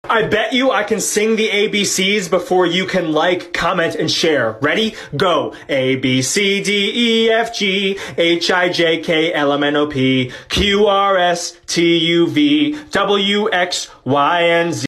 I bet you I can sing the ABCs before you can like, comment, and share. Ready? Go. A, B, C, D, E, F, G, H, I, J, K, L, M, N, O, P, Q, R, S, T, U, V, W, X, Y, and Z.